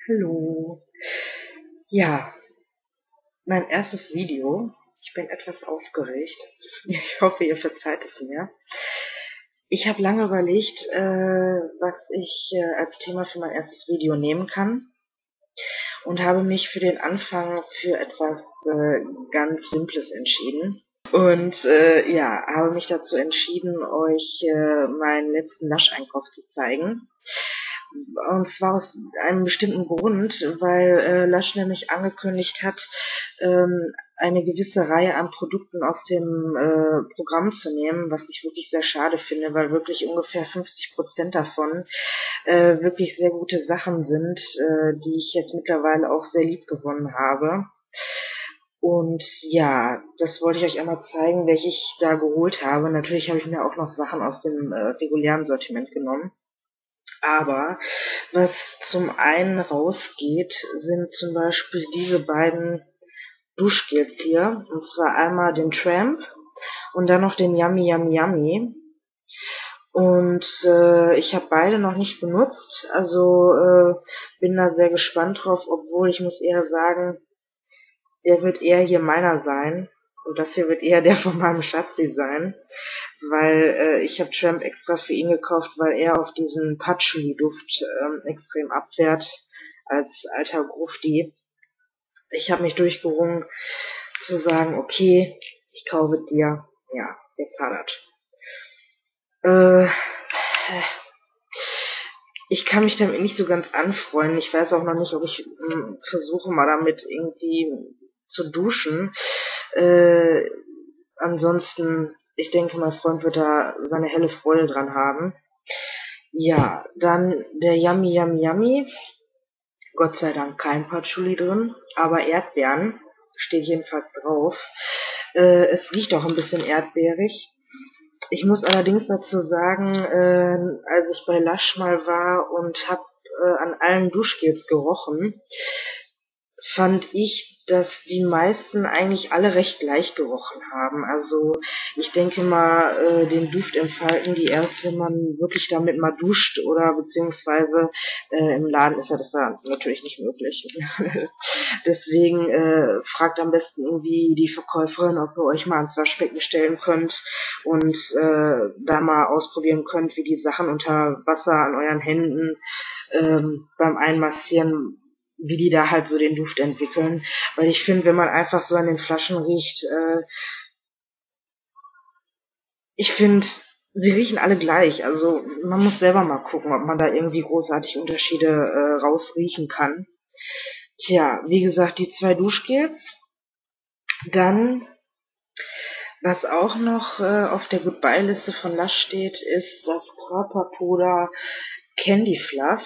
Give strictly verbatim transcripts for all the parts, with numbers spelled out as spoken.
Hallo. Ja, mein erstes Video. Ich bin etwas aufgeregt. Ich hoffe, ihr verzeiht es mir. Ich habe lange überlegt, äh, was ich äh, als Thema für mein erstes Video nehmen kann und habe mich für den Anfang für etwas äh, ganz Simples entschieden. Und äh, ja, habe mich dazu entschieden, euch äh, meinen letzten Lush-Einkauf zu zeigen. Und zwar aus einem bestimmten Grund, weil äh, Lush nämlich angekündigt hat, ähm, eine gewisse Reihe an Produkten aus dem äh, Programm zu nehmen, was ich wirklich sehr schade finde, weil wirklich ungefähr fünfzig Prozent davon äh, wirklich sehr gute Sachen sind, äh, die ich jetzt mittlerweile auch sehr lieb gewonnen habe. Und ja, das wollte ich euch einmal zeigen, welche ich da geholt habe. Natürlich habe ich mir auch noch Sachen aus dem äh, regulären Sortiment genommen. Aber was zum einen rausgeht, sind zum Beispiel diese beiden Duschgels hier. Und zwar einmal den Tramp und dann noch den Yummy Yummy Yummy. Und äh, ich habe beide noch nicht benutzt, also äh, bin da sehr gespannt drauf, obwohl ich muss eher sagen, der wird eher hier meiner sein. Und das hier wird eher der von meinem Schatzi sein, weil äh, ich habe Tramp extra für ihn gekauft, weil er auf diesen Patchouli-Duft ähm, extrem abfährt als alter Grufti. Ich habe mich durchgerungen zu sagen, okay, ich kaufe dir, ja, jetzt hat er. Äh, ich kann mich damit nicht so ganz anfreunden. Ich weiß auch noch nicht, ob ich mh, versuche mal damit irgendwie zu duschen. Äh, ansonsten, ich denke, mein Freund wird da seine helle Freude dran haben. Ja, dann der Yummy Yummy Yummy. Gott sei Dank kein Patchouli drin, aber Erdbeeren steht jedenfalls drauf. Äh, es riecht auch ein bisschen erdbeerig. Ich muss allerdings dazu sagen, äh, als ich bei Lush mal war und habe äh, an allen Duschgels gerochen, fand ich, dass die meisten eigentlich alle recht gleich gerochen haben. Also ich denke mal, äh, den Duft entfalten die erst, wenn man wirklich damit mal duscht oder beziehungsweise äh, im Laden ist ja das ja natürlich nicht möglich. Deswegen äh, fragt am besten irgendwie die Verkäuferin, ob ihr euch mal ans Waschbecken stellen könnt und äh, da mal ausprobieren könnt, wie die Sachen unter Wasser an euren Händen ähm, beim Einmassieren, wie die da halt so den Duft entwickeln. Weil ich finde, wenn man einfach so an den Flaschen riecht, äh, ich finde, sie riechen alle gleich. Also man muss selber mal gucken, ob man da irgendwie großartig Unterschiede äh, rausriechen kann. Tja, wie gesagt, die zwei Duschgels. Dann, was auch noch äh, auf der Goodbye-Liste von Lush steht, ist das Körperpuder Candy Fluff.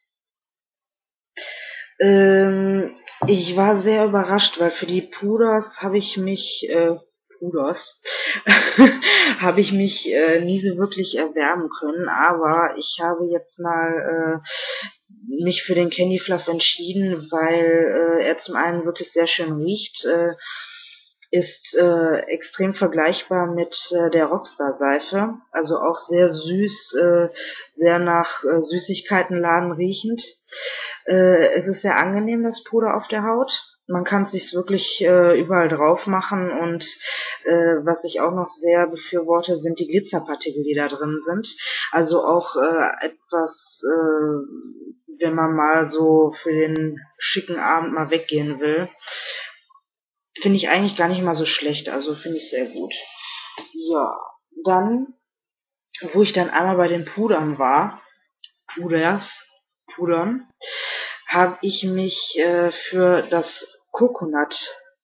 Ähm, ich war sehr überrascht, weil für die Puders habe ich mich, äh, Puders, habe ich mich äh, nie so wirklich erwärmen können, aber ich habe jetzt mal äh, mich für den Candy Fluff entschieden, weil äh, er zum einen wirklich sehr schön riecht, äh, ist äh, extrem vergleichbar mit äh, der Rockstar-Seife, also auch sehr süß, äh, sehr nach äh, Süßigkeitenladen riechend. Äh, es ist sehr angenehm, das Puder auf der Haut. Man kann es sich wirklich äh, überall drauf machen und äh, was ich auch noch sehr befürworte, sind die Glitzerpartikel, die da drin sind. Also auch äh, etwas, äh, wenn man mal so für den schicken Abend mal weggehen will. Finde ich eigentlich gar nicht mal so schlecht, also finde ich sehr gut. Ja, dann, wo ich dann einmal bei den Pudern war, Puders, Pudern, habe ich mich äh, für das Coconut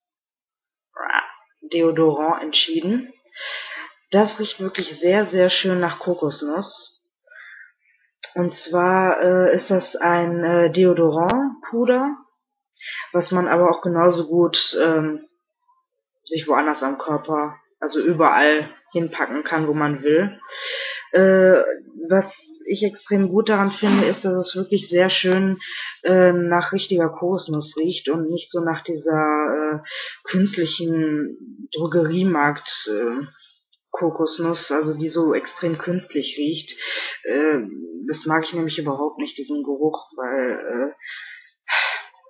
Deodorant entschieden. Das riecht wirklich sehr, sehr schön nach Kokosnuss. Und zwar äh, ist das ein äh, Deodorant-Puder, was man aber auch genauso gut ähm, sich woanders am Körper, also überall hinpacken kann, wo man will. Äh, was ich extrem gut daran finde, ist, dass es wirklich sehr schön äh, nach richtiger Kokosnuss riecht und nicht so nach dieser äh, künstlichen Drogeriemarkt äh, Kokosnuss, also die so extrem künstlich riecht. Äh, das mag ich nämlich überhaupt nicht, diesen Geruch, weil äh,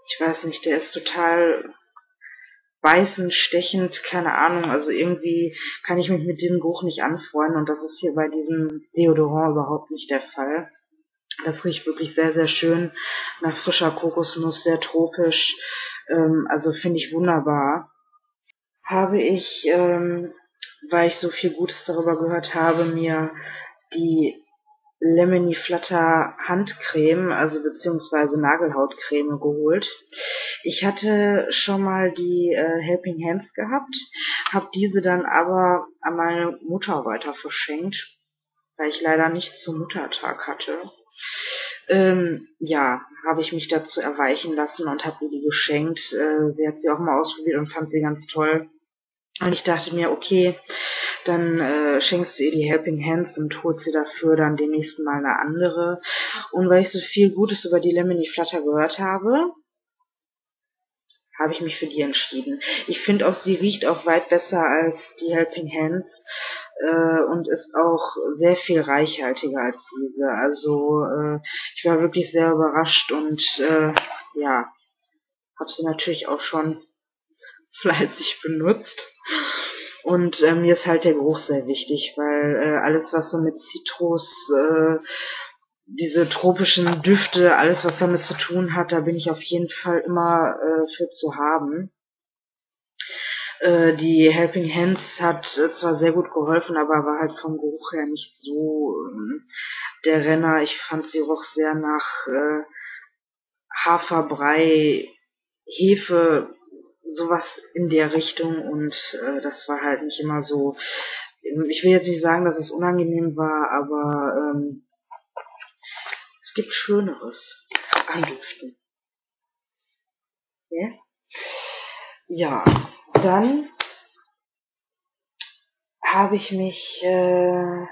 ich weiß nicht, der ist total beißend, stechend, keine Ahnung, also irgendwie kann ich mich mit diesem Geruch nicht anfreunden und das ist hier bei diesem Deodorant überhaupt nicht der Fall. Das riecht wirklich sehr, sehr schön nach frischer Kokosnuss, sehr tropisch, ähm, also finde ich wunderbar. Habe ich, ähm, weil ich so viel Gutes darüber gehört habe, mir die Lemony Flutter Handcreme, also beziehungsweise Nagelhautcreme geholt. Ich hatte schon mal die äh, Helping Hands gehabt, habe diese dann aber an meine Mutter weiter verschenkt, weil ich leider nichts zum Muttertag hatte. Ähm, ja, habe ich mich dazu erweichen lassen und habe ihr die geschenkt. Äh, sie hat sie auch mal ausprobiert und fand sie ganz toll. Und ich dachte mir, okay, dann äh, schenkst du ihr die Helping Hands und holst sie dafür dann demnächst mal eine andere. Und weil ich so viel Gutes über die Lemony Flutter gehört habe, habe ich mich für die entschieden. Ich finde auch, sie riecht auch weit besser als die Helping Hands äh, und ist auch sehr viel reichhaltiger als diese. Also äh, ich war wirklich sehr überrascht und äh, ja, habe sie natürlich auch schon fleißig benutzt. Und äh, mir ist halt der Geruch sehr wichtig, weil äh, alles, was so mit Zitrus, äh, diese tropischen Düfte, alles, was damit zu tun hat, da bin ich auf jeden Fall immer äh, für zu haben. Äh, die Helping Hands hat äh, zwar sehr gut geholfen, aber war halt vom Geruch her nicht so ähm, der Renner. Ich fand, sie roch sehr nach äh, Haferbrei, Hefe, sowas in der Richtung und äh, das war halt nicht immer so. Ich will jetzt nicht sagen, dass es unangenehm war, aber ähm, es gibt Schöneres an Düften. Ja? Ja, dann habe ich mich äh,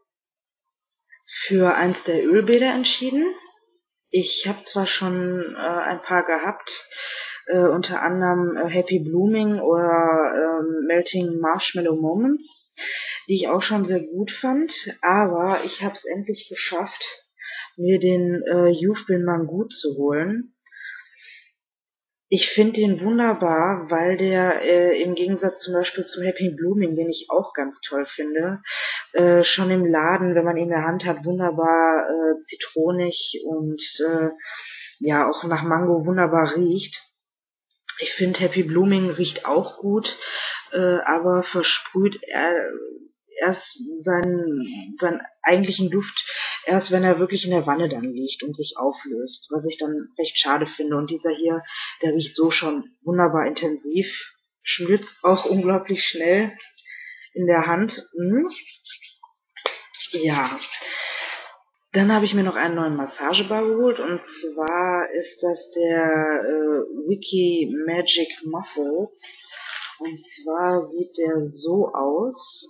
für eins der Ölbäder entschieden. Ich habe zwar schon äh, ein paar gehabt, äh, unter anderem äh, Happy Blooming oder ähm, Melting Marshmallow Moments, die ich auch schon sehr gut fand, aber ich habe es endlich geschafft, mir den äh, You've Been Mangood zu holen. Ich finde den wunderbar, weil der äh, im Gegensatz zum Beispiel zum Happy Blooming, den ich auch ganz toll finde, äh, schon im Laden, wenn man ihn in der Hand hat, wunderbar äh, zitronig und äh, ja auch nach Mango wunderbar riecht. Ich finde Happy Blooming riecht auch gut, äh, aber versprüht er erst seinen, seinen eigentlichen Duft erst, wenn er wirklich in der Wanne dann liegt und sich auflöst, was ich dann recht schade finde. Und dieser hier, der riecht so schon wunderbar intensiv, schmilzt auch unglaublich schnell in der Hand. Hm. Ja. Dann habe ich mir noch einen neuen Massagebar geholt und zwar ist das der äh, Wiki Magic Muscles. Und zwar sieht der so aus.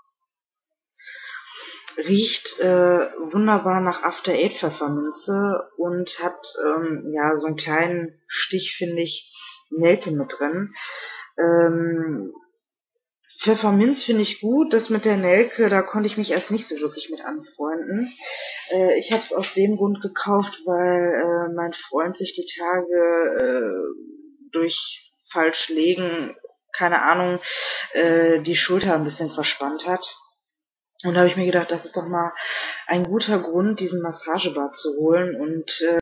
Riecht äh, wunderbar nach After Eight Pfefferminze und hat ähm, ja so einen kleinen Stich, finde ich, Nelke mit drin. Ähm, Pfefferminz finde ich gut, das mit der Nelke, da konnte ich mich erst nicht so wirklich mit anfreunden. Äh, ich habe es aus dem Grund gekauft, weil äh, mein Freund sich die Tage äh, durch falsch legen, keine Ahnung, äh, die Schulter ein bisschen verspannt hat. Und da habe ich mir gedacht, das ist doch mal ein guter Grund, diesen Massagebar zu holen und äh,